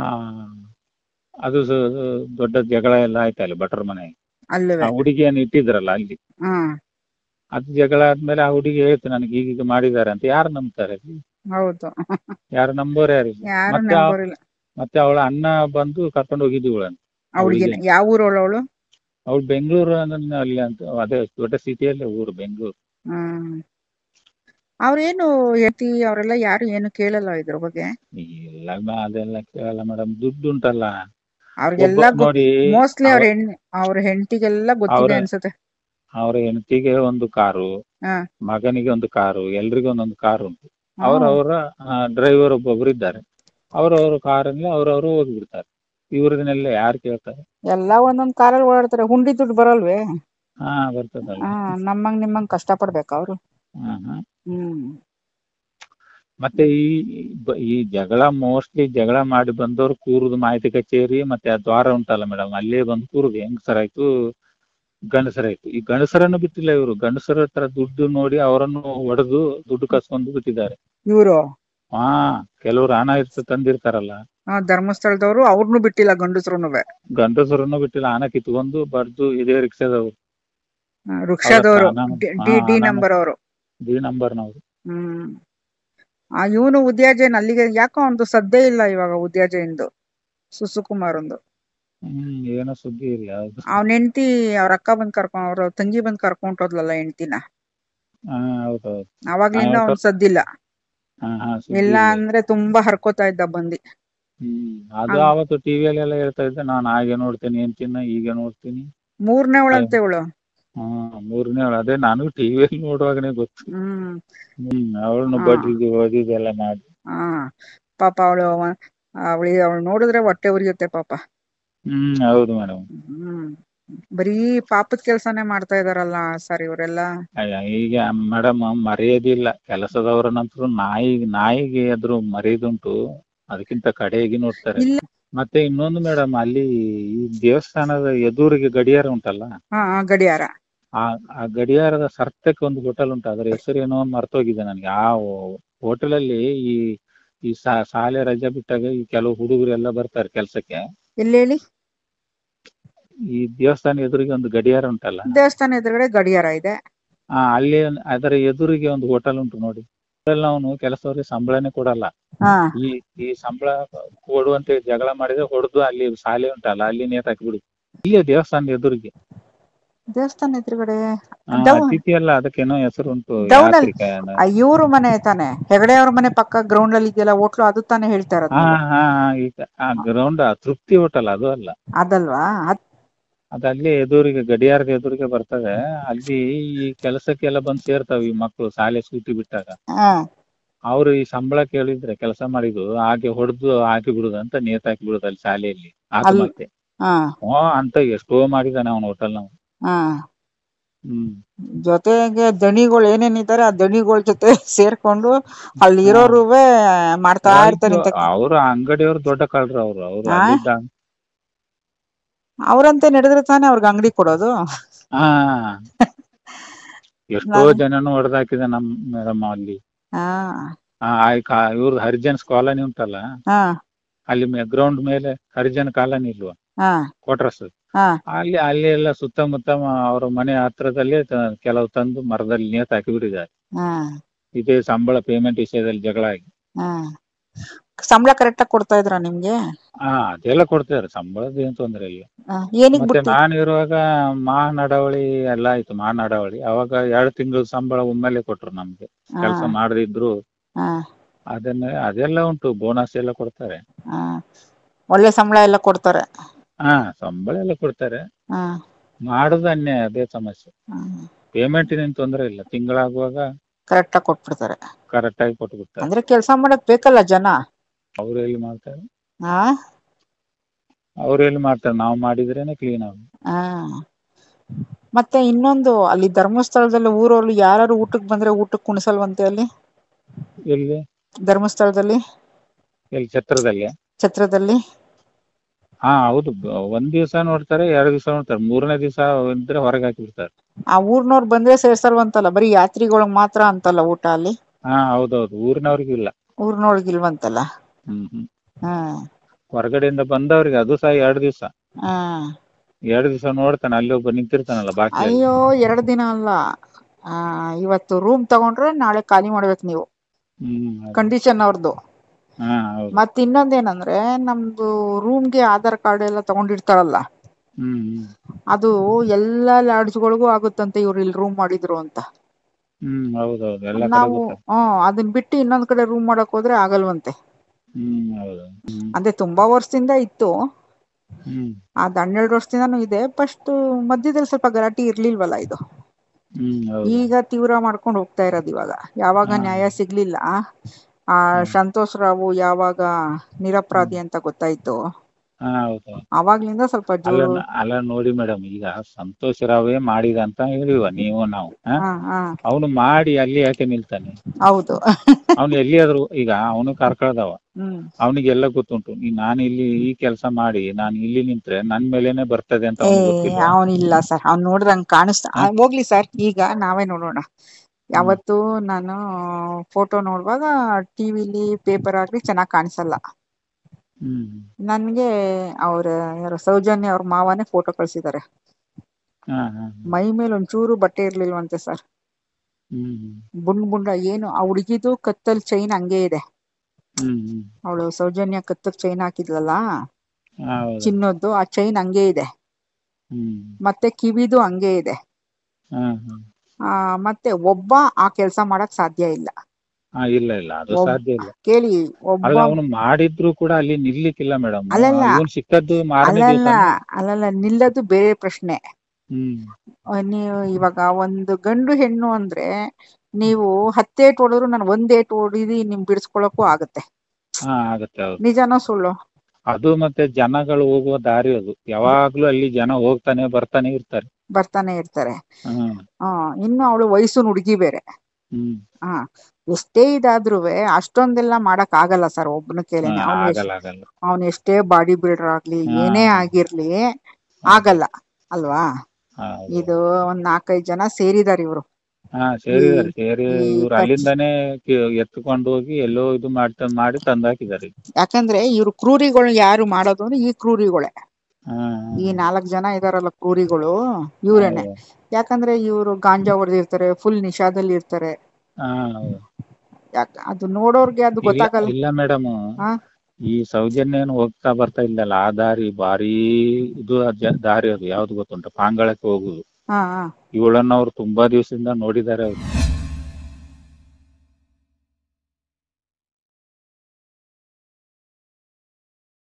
Speaker 1: ಅದು ಸ- ದೊಡ್ಡ ಜಗಳ ಎಲ್ಲ ಆಯ್ತಲ್ಲ ಭಟ್ರ ಮನೆ. ಆ
Speaker 2: ಅಲ್ಲವೇ.
Speaker 1: ಹುಡುಗಿಯನ್ನು ಇಟ್ಟಿದ್ರಲ್ಲ ಅಲ್ಲಿ,
Speaker 2: ಹ್ಮ್
Speaker 1: ಅದು ಜಗಳ ಆದ್ಮೇಲೆ ಆ ಹುಡುಗಿ ಹೇಳ್ತು ನನಗೆ ಈಗೀಗ ಮಾಡಿದ್ದಾರೆ ಅಂತ. ಯಾರು ನಂಬ್ತಾರೆ ಅಲ್ಲಿ?
Speaker 2: ಹೌದು.
Speaker 1: ಯಾರು ನಂಬೋರು ಯಾರಿಲ್ಲ.
Speaker 2: ಯಾರು
Speaker 1: ಮತ್ತೆ ಆ-
Speaker 2: ನಂಬೋರಿಲ್ಲ.
Speaker 1: ಮತ್ತೆ ಅವಳ ಅಣ್ಣ ಬಂದು ಕರ್ಕೊಂಡು ಹೋಗಿದ್ವಿ ಅಂತ ಅವಳಿಗೆ.
Speaker 2: ಅವಳಿಗೆ ಯಾವ ಊರವಳು ಅವಳು?
Speaker 1: ಅವಳು ಬೆಂಗಳೂರು ಅಲ್ಲಿ ಅಂತ, ಅದೇ ದೊಡ್ಡ ಸಿಟಿಯಲ್ಲೇ ಊರು ಬೆಂಗಳೂರು.
Speaker 2: ಹ್ಮ್. ಅವ್ರೇನು ಹೇಳ್ತಿ ಅವರೆಲ್ಲ ಯಾರು ಏನು ಕೇಳಲ್ಲ ಇದ್ರ ಬಗ್ಗೆ?
Speaker 1: ಇಲ್ಲ ಮ- ಅದೆಲ್ಲ ಕೇಳಲ್ಲ ಮೇಡಮ್, ದುಡ್ಡು ಉಂಟಲ್ಲ. ಒಬ್ಬ
Speaker 2: ಅವ್ರಿಗೆಲ್ಲ
Speaker 1: ನೋಡಿ
Speaker 2: ಮೋಸ್ಟ್ಲಿ
Speaker 1: ಅವ
Speaker 2: ಅವ್ರ ಹೆಣ್ ಅವ್ರ ಹೆಂಡತಿಗೆಲ್ಲ ಗೊತ್ತಿದೆ
Speaker 1: ಅವ್ರ
Speaker 2: ಅನ್ಸುತ್ತೆ.
Speaker 1: ಅವ್ರ ಹೆಂಡತಿಗೆ ಒಂದು ಕಾರು,
Speaker 2: ಹಾ
Speaker 1: ಮಗನಿಗೆ ಒಂದು ಕಾರು, ಎಲ್ರಿಗೂ ಒಂದೊಂದು ಕಾರು ಉಂಟು.
Speaker 2: ಹ್ಮ್.
Speaker 1: ಅವರವರ ಡ್ರೈವರ್ ಒಬ್ಬೊಬ್ರು ಇದ್ದಾರೆ. ಅವರವ್ರ ಕಾರಲ್ಲಿ ಅವರವರು ಹೋಗ್ಬಿಡ್ತಾರೆ. ಇವ್ರದನ್ನೆಲ್ಲ ಯಾರು ಕೇಳ್ತಾರೆ?
Speaker 2: ಎಲ್ಲ ಒಂದೊಂದ್ ಕಾರಲ್ಲಿ ಓಡಾಡ್ತಾರೆ. ಹುಂಡಿ ದುಡ್ಡು ಬರಲ್ವೇ?
Speaker 1: ಹಾ ಬರ್ತದಲ್ಲ.
Speaker 2: ಹಾ ನಮ್ಮಂಗ್ ನಿಮ್ಮಂಗ್ ಕಷ್ಟ ಪಡ್ಬೇಕ ಅವ್ರು?
Speaker 1: ಹಾ ಹಾ.
Speaker 2: ಹ್ಮ್.
Speaker 1: ಮತ್ತೆ ಈ ಬ- ಈ ಜಗಳ ಮೋಸ್ಟ್ಲಿ ಜಗಳ ಮಾಡಿ ಬಂದವರು ಕೂರುದು ಮಾಹಿತಿ ಕಚೇರಿ ಮತ್ತೆ ಆ ದ್ವಾರ ಉಂಟಲ್ಲ ಮೇಡಮ್, ಅಲ್ಲೇ ಬಂದು ಕೂರುದು. ಹೆಂಗಸರಾಯ್ತು ಗಂಡಸರಾಯ್ತು. ಈ ಗಂಡಸರನ್ನು ಬಿಟ್ಟಿಲ್ಲ ಇವರು. ಗಂಡಸರ ಹತ್ರ ದುಡ್ಡು ನೋಡಿ ಅವರನ್ನು ಹೊಡೆದು ದುಡ್ಡು ಕಸ್ಕೊಂಡು ಬಿಟ್ಟಿದ್ದಾರೆ.
Speaker 2: ಇವರು
Speaker 1: ಹಾ, ಕೆಲವರು ಹಣ ಇರ್ತ ತಂದಿರ್ತಾರಲ್ಲ,
Speaker 2: ಧರ್ಮಸ್ಥಳದವರು ಅವ್ರನ್ನು ಬಿಟ್ಟಿಲ್ಲ, ಗಂಡಸ್ರುನುವೆ.
Speaker 1: ಗಂಡಸರನ್ನು ಬಿಟ್ಟಿಲ್ಲ, ಹಣ ಕಿತ್ಕೊಂಡು ಬರ್ದು ಇದೇ ರಿಕ್ಷಾದವರು, ಅವ್ರ ಹತ್ರ
Speaker 2: ರಿಕ್ಷಾದವರು,
Speaker 1: ಹಣ ಹಾ
Speaker 2: ಡಿ ಡಿ
Speaker 1: ಹಣ
Speaker 2: ನಂಬರ್ ಅವರು.
Speaker 1: ಡಿ ನಂಬರ್ನವರು.
Speaker 2: ಹ್ಮ್. ಆ ಇವನು ಉದ್ಯಾಜಯನ್ ಅಲ್ಲಿಗೆ ಯಾಕೋ ಒಂದು ಸದ್ದೇ ಇಲ್ಲ ಇವಾಗ ಉದ್ಯಾಜಯಂದು, ಸುಸುಕುಮಾರ್ ಒಂದು.
Speaker 1: ಹ್ಮ್ ಏನೋ ಸುದ್ದಿ ಇಲ್ಲ ಅದು.
Speaker 2: ಅವನ ಹೆಂಡತಿ ಅವ್ರ ಅಕ್ಕ ಬಂದ್ ಕರ್ಕೊಂಡ್ ಅವ್ರ ತಂಗಿ ಬಂದ್ ಕರ್ಕೊಂಡ್ ಹೋದ್ಲಲ್ಲ ಹೆಂಡತಿನ,
Speaker 1: ಹಾ ಹೌದೌದು.
Speaker 2: ಅವಾಗ್ಲಿಂದ ಅವ್ನ್ ಸದ್ದಿಲ್ಲ.
Speaker 1: ಹಾ ಹಾ ಸುದ್ದಿ
Speaker 2: ಇಲ್ಲ
Speaker 1: ಇಲ್ಲ.
Speaker 2: ಅಂದ್ರೆ ತುಂಬಾ ಹರ್ಕೋತಾ ಇದ್ದ ಬಂದಿ.
Speaker 1: ಹ್ಮ್ ಅದು
Speaker 2: ಹಂಗ್
Speaker 1: ಆವತ್ತು ಟಿವಿಯಲ್ಲಿ ಎಲ್ಲ ಹೇಳ್ತಾ ಇದ್ದೆ, ನಾನು ಹಾಗೆ ನೋಡ್ತೀನಿ ಅಂತಿನ, ಹೀಗೆ ನೋಡ್ತೀನಿ.
Speaker 2: ಮೂರನೇ
Speaker 1: ಅಯ್ಯೋ,
Speaker 2: ಅವಳಂತೆ ಇವಳು.
Speaker 1: ಹಾ ಮೂರನೇ ಅವಳು. ಅದೇ ನಾನು ಟಿವಿಯಲ್ಲಿ ನೋಡುವಾಗನೇ ಗೊತ್ತು.
Speaker 2: ಹ್ಮ್.
Speaker 1: ಹ್ಮ್ ಅವಳನ್ನು
Speaker 2: ಹಾ
Speaker 1: ಬಡ್ದಿದ್ದು ಓದಿದ್ದೆಲ್ಲ ಮಾಡಿ.
Speaker 2: ಹಾ ಪಾಪ ಅವಳು ಅವಳಿ ಅವಳು ನೋಡಿದ್ರೆ ಹೊಟ್ಟೆ ಉರಿಯುತ್ತೆ ಪಾಪ.
Speaker 1: ಹ್ಮ್ ಹೌದು ಮೇಡಮ್.
Speaker 2: ಹ್ಮ್. ಬರೀ ಪಾಪದ ಕೆಲ್ಸಾನೇ ಮಾಡ್ತಾ ಇದಾರಲ್ಲ ಸರ್ ಇವರೆಲ್ಲ.
Speaker 1: ಅಯ್ಯ ಈಗ ಮೇಡಮ್ ಮರ್ಯಾದಿಲ್ಲ ಕೆಲಸದವರ ನಂತರ. ನಾಯಿ ನಾಯಿಗೆ ಅದ್ರ ಮರ್ಯಾದುಂಟು, ಅದಕ್ಕಿಂತ ಕಡೆಯಾಗಿ ನೋಡ್ತಾರೆ.
Speaker 2: ಇಲ್ಲ.
Speaker 1: ಮತ್ತೆ ಇನ್ನೊಂದು ಮೇಡಮ್, ಅಲ್ಲಿ ಈ ದೇವಸ್ಥಾನದ ಎದುರಿಗೆ ಗಡಿಯಾರ ಉಂಟಲ್ಲ,
Speaker 2: ಹಾ ಆ ಗಡಿಯಾರ.
Speaker 1: ಆ ಆ ಗಡಿಯಾರದ ಸರ್ತಕ್ಕೆ ಒಂದು ಹೋಟೆಲ್ ಉಂಟು, ಅದರ ಹೆಸರು ಏನೋ ಮರ್ತೋಗಿದೆ ನನಗೆ. ಆ ಹೋಟೆಲಲ್ಲಿ ಈ ಈ ಶಾ- ಶಾಲೆ ರಜೆ ಬಿಟ್ಟಾಗ ಈ ಕೆಲವು ಹುಡುಗರೆಲ್ಲ ಬರ್ತಾರೆ ಕೆಲ್ಸಕ್ಕೆ.
Speaker 2: ಎಲ್ಲಿ ಹೇಳಿ?
Speaker 1: ಈ ದೇವಸ್ಥಾನ ಎದುರಿಗೆ ಒಂದು ಗಡಿಯಾರ ಉಂಟಲ್ಲ,
Speaker 2: ದೇವಸ್ಥಾನ ಎದುರುಗಡೆ ಗಡಿಯಾರ ಇದೆ.
Speaker 1: ಆ ಅಲ್ಲಿ ಅದರ ಎದುರಿಗೆ ಒಂದು ಹೋಟೆಲ್ ಉಂಟು ನೋಡಿ. ಹೋಟೆಲ್ ಅವನು ಕೆಲಸದವ್ರಿಗೆ ಸಂಬಳನೇ ಕೊಡಲ್ಲ.
Speaker 2: ಹಾ
Speaker 1: ಈ ಈ ಸಂಬಳ ಕೊಡುವಂತೆ ಜಗಳ ಮಾಡಿದ್ರೆ ಹೊಡೆದು ಅಲ್ಲಿ ಶಾಲೆ ಉಂಟಲ್ಲ ಅಲ್ಲಿ ನೇತಾಕಿ ಬಿಡುದು. ಇಲ್ಲೇ ದೇವಸ್ಥಾನದ ಎದುರಿಗೆ.
Speaker 2: ದೇವಸ್ಥಾನ ಎದುರುಗಡೆ
Speaker 1: ಆ
Speaker 2: ಡೌನ್
Speaker 1: ಅತಿಥಿ ಅಲ್ಲ, ಅದಕ್ಕೇನೋ ಹೆಸರು ಉಂಟು,
Speaker 2: ಡೌನ್ ಅಲ್ಲಿ
Speaker 1: ಯಾತ್ರಿಕ.
Speaker 2: ಇವ್ರ ಮನೆ ತಾನೆ, ಹೆಗಡೆ ಅವ್ರ ಮನೆ ಪಕ್ಕ ಗ್ರೌಂಡ್ ಅಲ್ಲಿ ಇದೆಯಲ್ಲ ಹೋಟ್ಲು, ಅದು ತಾನೇ ಹೇಳ್ತಾ ಇರೋದು
Speaker 1: ಹಾ
Speaker 2: ನೀವು?
Speaker 1: ಹಾ ಹಾ ಈಗ ಆ ಗ್ರೌಂಡ್ ತೃಪ್ತಿ ಹೋಟೆಲ್ ಅದು ಅಲ್ಲ,
Speaker 2: ಅದಲ್ವಾ? ಅದ್
Speaker 1: ಅದು ಅಲ್ಲಿ ಎದುರಿಗೆ ಗಡಿಯಾರದ ಎದುರಿಗೆ ಬರ್ತದೆ. ಅಲ್ಲಿ ಈ ಕೆಲಸಕ್ಕೆಲ್ಲ ಬಂದು ಸೇರ್ತಾವ ಈ ಮಕ್ಕಳು ಶಾಲೆ ಸೂಟಿ ಬಿಟ್ಟಾಗ.
Speaker 2: ಹಾ
Speaker 1: ಅವ್ರು ಈ ಸಂಬಳ ಕೇಳಿದ್ರೆ ಕೆಲಸ ಮಾಡಿದ್ದು ಹಾಗೆ ಹೊಡೆದು ಹಾಕಿ ಬಿಡುದು ಅಂತ, ನೇತಾಕಿ ಬಿಡುದು ಅಲ್ಲಿ ಶಾಲೆಯಲ್ಲಿ
Speaker 2: ಅಲ್ಲಿ.
Speaker 1: ಆತ್ಮಹತ್ಯೆ.
Speaker 2: ಹಾ
Speaker 1: ಹ್ಞೂ ಅಂತ ಎಷ್ಟೋ ಮಾಡಿದಾನೆ ಅವನ ಹೋಟೆಲ್ ನಾವು.
Speaker 2: ಹಾ
Speaker 1: ಹ್ಮ್
Speaker 2: ಜೊತೆಗೆ ದಣಿಗಳು ಏನೇನಿದ್ದಾರೆ ಆ ದಣಿಗಳ ಜೊತೆ ಸೇರ್ಕೊಂಡು ಅಲ್ಲಿ
Speaker 1: ಹಾ
Speaker 2: ಇರೋರುವೆ ಮಾಡ್ತಾ ಇರ್ತಾರೆ
Speaker 1: ಅಯ್ಯೋ,
Speaker 2: ಇಂತ.
Speaker 1: ಅವ್ರ ಅಂಗಡಿಯವ್ರು ದೊಡ್ಡ ಕಳ್ರು ಅವ್ರು. ಅವ್ರು
Speaker 2: ಆ
Speaker 1: ಅಲ್ಲಿದ್ದ
Speaker 2: ಅವ್ರಂತೆ ನಡೆದ್ರೆ ತಾನೇ ಅವ್ರಿಗೆ ಅಂಗಡಿ ಕೊಡೋದು.
Speaker 1: ಹಾ ಎಷ್ಟೋ
Speaker 2: ನಾನು
Speaker 1: ಜನನು ಹೊಡೆದಾಕಿದ ನಮ್ ಮೇಡಮ್ ಅಲ್ಲಿ.
Speaker 2: ಹಾ
Speaker 1: ಆ ಇವ್ರದ್ದು ಹರಿಜನ್ಸ್ ಕಾಲನಿ ಉಂಟಲ್ಲ,
Speaker 2: ಹಾ
Speaker 1: ಅಲ್ಲಿ ಗ್ರೌಂಡ್ ಮೇಲೆ ಹರಿಜನ್ ಕಾಲನಿ ಇಲ್ವಾ,
Speaker 2: ಹಾ
Speaker 1: ಕ್ವಾರ್ಟರ್ಸ್,
Speaker 2: ಹಾ
Speaker 1: ಅಲ್ಲಿ ಅಲ್ಲಿ ಎಲ್ಲ ಸುತ್ತಮುತ್ತ ಅವ್ರ ಮನೆ ಹತ್ರದಲ್ಲೇ ತ- ಕೆಲವು ತಂದು ಮರದಲ್ಲಿ ನೇತಾಕಿ ಬಿಟ್ಟಿದ್ದಾರೆ.
Speaker 2: ಹಾ
Speaker 1: ಇದೇ ಸಂಬಳ ಪೇಮೆಂಟ್ ವಿಷಯದಲ್ಲಿ ಜಗಳ ಆಗಿ.
Speaker 2: ಹಾ ಸಂಬಳ ಕರೆಕ್ಟ್ ಆಗಿ ಕೊಡ್ತಾ ಇದ್ರ ನಿಮ್ಗೆ?
Speaker 1: ಹಾ ಅದೆಲ್ಲ ಕೊಡ್ತಾರೆ, ಸಂಬಳದ ಏನ್ ತೊಂದ್ರೆ ಇಲ್ಲ.
Speaker 2: ಆ, ಏನಿಗ್
Speaker 1: ಮತ್ತೆ
Speaker 2: ಬಿಟ್ಟಿ?
Speaker 1: ನಾನು ಇರುವಾಗ ಮಹಾ ನಡವಳಿ ಎಲ್ಲ ಆಯ್ತು. ಮಹಾ ನಡವಳಿ ಅವಾಗ ಎರಡು ತಿಂಗಳು ಸಂಬಳ ಒಮ್ಮೆಲೆ ಕೊಟ್ರು ನಮ್ಗೆ,
Speaker 2: ಹಾ
Speaker 1: ಕೆಲಸ ಮಾಡದಿದ್ರು.
Speaker 2: ಹಾ
Speaker 1: ಅದನ್ನ ಅದೆಲ್ಲ ಉಂಟು, ಬೋನಸ್ ಎಲ್ಲ ಕೊಡ್ತಾರೆ.
Speaker 2: ಹಾ ಒಳ್ಳೆ ಸಂಬಳ ಎಲ್ಲ ಕೊಡ್ತಾರೆ.
Speaker 1: ಹಾ ಸಂಬಳ ಎಲ್ಲ ಕೊಡ್ತಾರೆ,
Speaker 2: ಹಾ
Speaker 1: ಮಾಡುದು ಅನ್ಯಾಯ, ಅದೇ ಸಮಸ್ಯೆ.
Speaker 2: ಹಾ
Speaker 1: ಪೇಮೆಂಟಿನೇನು ತೊಂದರೆ ಇಲ್ಲ, ತಿಂಗಳಾಗುವಾಗ
Speaker 2: ಕರೆಕ್ಟ್ ಆಗಿ ಕೊಟ್ಬಿಡ್ತಾರೆ.
Speaker 1: ಕರೆಕ್ಟ್ ಆಗಿ ಕೊಟ್ಟು ಬಿಡ್ತಾರೆ.
Speaker 2: ಅಂದ್ರೆ ಕೆಲಸ ಮಾಡಕ್ ಬೇಕಲ್ಲ ಜನ.
Speaker 1: ಅವ್ರು ಎಲ್ಲಿ ಮಾಡ್ತಾರೆ?
Speaker 2: ಹಾ
Speaker 1: ಅವ್ರು ಎಲ್ಲಿ ಮಾಡ್ತಾರೆ, ನಾವು ಮಾಡಿದ್ರೇನೆ ಕ್ಲೀನ್ ಆಗ.
Speaker 2: ಆ ಮತ್ತೆ ಇನ್ನೊಂದು ಅಲ್ಲಿ ಧರ್ಮಸ್ಥಳದಲ್ಲಿ ಊರವ್ರು ಯಾರು ಊಟಕ್ಕೆ ಬಂದ್ರೆ ಊಟಕ್ಕೆ ಕುಣಿಸಲ್ವಂತೆ ಅಲ್ಲಿ
Speaker 1: ಎಲ್ಲಿ
Speaker 2: ಧರ್ಮಸ್ಥಳದಲ್ಲಿ
Speaker 1: ಎಲ್ಲಿ ಛತ್ರದಲ್ಲಿ?
Speaker 2: ಛತ್ರದಲ್ಲಿ
Speaker 1: ಹಾ ಹೌದು, ಬ- ಒಂದ್ ದಿವಸ ನೋಡ್ತಾರೆ, ಎರಡು ದಿವಸ ನೋಡ್ತಾರೆ, ಮೂರನೇ ದಿವಸ ಇದ್ರೆ ಹೊರಗೆ ಹಾಕಿಬಿಡ್ತಾರೆ.
Speaker 2: ಆ ಊರ್ನವ್ರು ಬಂದ್ರೆ ಸೇರ್ಸಲ್ವಂತಲ್ಲ, ಬರೀ ಯಾತ್ರಿಗಳಿಗೆ ಮಾತ್ರ ಅಂತಲ್ಲ ಊಟ ಅಲ್ಲಿ.
Speaker 1: ಹಾ ಹೌದೌದು, ಊರಿನವ್ರಿಗಿಲ್ಲ.
Speaker 2: ಊರ್ನೊಳಗಿಲ್ವಂತಲ್ಲ.
Speaker 1: ಹ್ಮ್ ಹ್ಮ್
Speaker 2: ಹ್ಮ್
Speaker 1: ಹೊರಗಡೆಯಿಂದ ಬಂದವ್ರಿಗೆ ಅದು ಸಹ ಎರಡು ದಿವಸ
Speaker 2: ಹ್ಮ್
Speaker 1: ಎರಡು ದಿವಸ ನೋಡ್ತಾನೆ, ಅಲ್ಲಿ ಒಬ್ಬ ನಿಂತಿರ್ತಾನಲ್ಲ ಬಾಕ್ಲಲ್ಲಿ.
Speaker 2: ಅಯ್ಯೋ ಎರಡು ದಿನ ಅಲ್ಲ, ಆ ಇವತ್ತು ರೂಮ್ ತಗೊಂಡ್ರೆ ನಾಳೆ ಖಾಲಿ ಮಾಡ್ಬೇಕು ನೀವು,
Speaker 1: ಹ್ಮ್ ಅದೇ.
Speaker 2: ಕಂಡೀಷನ್ ಅವ್ರದ್ದು.
Speaker 1: ಹಾ ಹೌದು.
Speaker 2: ಮತ್ ಇನ್ನೊಂದೇನಂದ್ರೆ ನಮ್ದು ರೂಮ್ಗೆ ಆಧಾರ್ ಕಾರ್ಡ್ ಎಲ್ಲ ತಗೊಂಡಿರ್ತಾರಲ್ಲ,
Speaker 1: ಹ್ಮ್ ಹ್ಮ್
Speaker 2: ಅದು ಎಲ್ಲಾ ಲಾಡ್ಜ್ಗಳಿಗೂ ಆಗುತ್ತಂತೆ ಇವ್ರು ಇಲ್ಲಿ ರೂಮ್ ಮಾಡಿದ್ರು ಅಂತ.
Speaker 1: ಹ್ಮ್ ಹೌದೌದು, ಎಲ್ಲಾ ಕಡೆ
Speaker 2: ನಾವು
Speaker 1: ಗೊತ್ತ.
Speaker 2: ಹ್ಮ್ ಅದನ್ನ ಬಿಟ್ಟು ಇನ್ನೊಂದ್ ಕಡೆ ರೂಮ್ ಮಾಡಕ್ ಹೋದ್ರೆ ಆಗಲ್ವಂತೆ.
Speaker 1: ಹ್ಮ್ ಹೌದು. ಹ್ಮ್
Speaker 2: ಅಂದ್ರೆ ತುಂಬಾ ವರ್ಷದಿಂದ ಇತ್ತು,
Speaker 1: ಹ್ಮ್
Speaker 2: ಅದ್ ಹನ್ನೆರಡು ವರ್ಷದಿಂದಾನು ಇದೆ. ಫಸ್ಟ್ ಮಧ್ಯದಲ್ಲಿ ಸ್ವಲ್ಪ ಗಲಾಟೆ ಇರ್ಲಿಲ್ವಲ್ಲ ಇದು,
Speaker 1: ಹ್ಮ್ ಹೌದು.
Speaker 2: ಈಗ ತೀವ್ರ ಮಾಡ್ಕೊಂಡು ಹೋಗ್ತಾ ಇರೋದು. ಇವಾಗ ಯಾವಾಗ
Speaker 1: ಹಾ
Speaker 2: ನ್ಯಾಯ ಸಿಗ್ಲಿಲ್ಲ, ಆ
Speaker 1: ಹಾ
Speaker 2: ಸಂತೋಷ್ ರಾವು ಯಾವಾಗ
Speaker 1: ಹ್ಮ್
Speaker 2: ನಿರಪರಾಧಿ ಅಂತ ಗೊತ್ತಾಯ್ತು,
Speaker 1: ಹಾ ಹೌದು.
Speaker 2: ಅವಾಗ್ಲಿಂದ ಸ್ವಲ್ಪ ಜೋ
Speaker 1: ಅಲ್ಲ ಅಲ್ಲ ನೋಡಿ ಮೇಡಮ್, ಈಗ ಸಂತೋಷ್ ರಾವೇ ಮಾಡಿದ ಅಂತ ಹೇಳಿವ ನೀವು ನಾವು,
Speaker 2: ಹಾ ಹಾ
Speaker 1: ಅವನು ಮಾಡಿ ಅಲ್ಲಿ ಯಾಕೆ ನಿಲ್ತಾನೆ?
Speaker 2: ಹೌದು.
Speaker 1: ಅವ್ನು ಎಲ್ಲಿಯಾದ್ರು, ಈಗ ಅವನು ಕಾರ್ಕಳದವ,
Speaker 2: ಹ್ಮ್
Speaker 1: ಅವನಿಗೆ ಎಲ್ಲ ಗೊತ್ತುಂಟು. ಈ ನಾನು ಇಲ್ಲಿ ಈ ಕೆಲಸ ಮಾಡಿ ನಾನು ಇಲ್ಲಿ ನಿಂತ್ರೆ ನನ್ ಮೇಲೇನೆ ಬರ್ತದೆ ಅಂತ
Speaker 2: ಏ
Speaker 1: ಅವನಿಗೆ ಗೊತ್ತಿಲ್ವಾ?
Speaker 2: ಅವನಿಲ್ಲ ಸರ್, ಅವ್ನ್ ನೋಡ್ರೆ ಹಂಗ್ ಕಾಣಿಸ್ತಾ.
Speaker 1: ಹ?
Speaker 2: ಹೋಗ್ಲಿ ಸರ್, ಈಗ ನಾವೇ ನೋಡೋಣ.
Speaker 1: ಹ್ಮ್
Speaker 2: ಯಾವತ್ತು ನಾನು ಫೋಟೋ ನೋಡುವಾಗ ಟಿವಿಲಿ ಪೇಪರ್ ಆಗ್ಲಿ ಚೆನ್ನಾಗ್ ಕಾಣಿಸಲ್ಲ.
Speaker 1: ಹ್ಮ್
Speaker 2: ನನ್ಗೆ ಅವ್ರ ಯಾರು ಸೌಜನ್ಯ ಅವ್ರ ಮಾವನೇ ಫೋಟೋ ಕಳ್ಸಿದ್ದಾರೆ.
Speaker 1: ಹಾ ಹಾ
Speaker 2: ಮೈ ಮೇಲೆ ಒಂಚೂರು ಬಟ್ಟೆ ಇರ್ಲಿಲ್ವಂತೆ ಸರ್,
Speaker 1: ಹ್ಮ್
Speaker 2: ಬುಂಡ್ ಬುಂಡ. ಏನು ಆ ಹುಡುಗಿದು ಕತ್ತಲ್ ಚೈನ್ ಹಂಗೆ ಇದೆ,
Speaker 1: ಹ್ಮ್ ಹ್ಮ್
Speaker 2: ಅವಳು ಸೌಜನ್ಯ ಕತ್ತಕ್ ಚೈನ್ ಹಾಕಿದ್ಲಲ್ಲ
Speaker 1: ಹೌದು.
Speaker 2: ಚಿನ್ನದ್ದು, ಆ ಚೈನ್ ಹಂಗೆ ಇದೆ.
Speaker 1: ಹ್ಮ್
Speaker 2: ಮತ್ತೆ ಕಿವಿದು ಹಂಗೆ ಇದೆ.
Speaker 1: ಹಾ ಹಾ
Speaker 2: ಆ ಮತ್ತೆ ಒಬ್ಬ ಆ ಕೆಲ್ಸ ಮಾಡಕ್ ಸಾಧ್ಯ ಇಲ್ಲ.
Speaker 1: ಹಾ ಇಲ್ಲ ಇಲ್ಲ, ಅದು
Speaker 2: ಒಬ್
Speaker 1: ಸಾಧ್ಯ ಇಲ್ಲ.
Speaker 2: ಕೇಳಿ ಒಬ್ಬ
Speaker 1: ಅಲ್ಲ ಅವನು ಮಾಡಿದ್ರು ಕೂಡ ಅಲ್ಲಿ ನಿಲ್ಲಿಕ್ಕಿಲ್ಲ ಮೇಡಮ್.
Speaker 2: ಅಲ್ಲಲ್ಲ
Speaker 1: ಇವನ್ ಸಿಕ್ಕದ್ದು ಮಾರನೇ
Speaker 2: ಅಲ್ಲಲ್ಲ
Speaker 1: ದಿವಸನೇ.
Speaker 2: ಅಲ್ಲಲ್ಲ ನಿಲ್ಲದು ಬೇರೆ ಪ್ರಶ್ನೆ.
Speaker 1: ಹ್ಮ್
Speaker 2: ನೀವು ಇವಾಗ ಒಂದು ಗಂಡು ಹೆಣ್ಣು ಅಂದ್ರೆ ನೀವು ಹತ್ತೇಟ್ ಹೊಡೆದ್ರು ನಾನು ಒಂದ್ ಏಟ್ ಹೊಡಿದಿ ನಿಮ್ ಬಿಡಿಸ್ಕೊಳಕ್ಕೂ ಆಗತ್ತೆ.
Speaker 1: ಹಾ ಆಗತ್ತೆ, ಹೌದು.
Speaker 2: ನಿಜಾನೋ ಸುಳ್ಳು?
Speaker 1: ಅದು ಮತ್ತೆ ಜನಗಳು ಹೋಗುವ ದಾರಿ ಅದು, ಯಾವಾಗ್ಲೂ ಅಲ್ಲಿ ಜನ ಹೋಗ್ತಾನೆ ಬರ್ತಾನೆ ಇರ್ತಾರೆ.
Speaker 2: ಬರ್ತಾನೆ ಇರ್ತಾರೆ.
Speaker 1: ಹ್ಮ್
Speaker 2: ಹ ಇನ್ನು ಅವಳು ವಯಸ್ಸಿನ ಹುಡ್ಗಿ ಬೇರೆ.
Speaker 1: ಹ್ಮ್
Speaker 2: ಹ ಎಷ್ಟೇ ಇದಾದ್ರುವೆ ಅಷ್ಟೊಂದೆಲ್ಲ ಮಾಡಕ್ ಆಗಲ್ಲ ಸರ್ ಒಬ್ನ
Speaker 1: ಹಾ
Speaker 2: ಕೇಳನೆ. ಅವ್ನು ಎಷ್ಟ್
Speaker 1: ಆಗಲ್ಲ ಆಗಲ್ಲ.
Speaker 2: ಅವ್ನ್ ಎಷ್ಟೇ ಬಾಡಿ ಬಿಲ್ಡರ್ ಆಗ್ಲಿ
Speaker 1: ಹಾ
Speaker 2: ಏನೇ ಆಗಿರ್ಲಿ
Speaker 1: ಅದೇ.
Speaker 2: ಆಗಲ್ಲ ಅಲ್ವಾ?
Speaker 1: ಹೌದು.
Speaker 2: ಇದು ಒಂದ್ ನಾಲ್ಕೈದು ಜನ ಸೇರಿದಾರ ಇವ್ರು.
Speaker 1: ಹಾ
Speaker 2: ಈ
Speaker 1: ಸೇರಿದಾರೆ, ಸೇರಿ
Speaker 2: ಈ
Speaker 1: ಇವ್ರು
Speaker 2: ಕಚ್
Speaker 1: ಅಲ್ಲಿಂದಾನೇ ಎತ್ಕೊಂಡು ಹೋಗಿ ಎಲ್ಲೋ ಇದು ಮಾಡ್ತ ಮಾಡಿ ತಂದು ಹಾಕಿದ್ದಾರೆ.
Speaker 2: ಯಾಕಂದ್ರೆ ಇವ್ರು ಕ್ರೂರಿಗಳು ಯಾರು ಮಾಡೋದು ಅಂದ್ರೆ ಈ ಕ್ರೂರಿಗಳೇ.
Speaker 1: ಹಾ
Speaker 2: ಈ ನಾಲ್ಕ್ ಜನ ಇದಾರಲ್ಲ ಕ್ರೂರಿಗಳು, ಇವ್ರೇನೆ.
Speaker 1: ಹೌದು.
Speaker 2: ಯಾಕಂದ್ರೆ ಇವ್ರು ಗಾಂಜಾ ಹೊಡೆದಿರ್ತಾರೆ, ಫುಲ್ ನಿಶಾದಲ್ಲಿ ಇರ್ತಾರೆ.
Speaker 1: ಹಾ ಹೌದು.
Speaker 2: ಯಾಕ ಅದು ನೋಡೋರ್ಗೆ ಅದು
Speaker 1: ಇಲ್ಲ
Speaker 2: ಗೊತ್ತಾಗಲ್ಲ.
Speaker 1: ಇಲ್ಲ ಮೇಡಮ್,
Speaker 2: ಹ
Speaker 1: ಈ ಸೌಜನ್ಯನು ಹೋಗ್ತಾ ಬರ್ತಾ ಇಲ್ಲಲ್ಲ, ಆ ದಾರಿ ಬಾರಿ ಇದು ದಾರಿ ಅದು. ಯಾವ್ದು ಗೊತ್ತುಂಟ? ಪಾಂಗಾಳಕ್ಕೆ ಹೋಗುದು.
Speaker 2: ಹಾ ಹಾ
Speaker 1: ಇವಳನ್ನ ಅವ್ರು ತುಂಬಾ ದಿವಸದಿಂದ ನೋಡಿದ್ದಾರೆ ಅವ್ರು.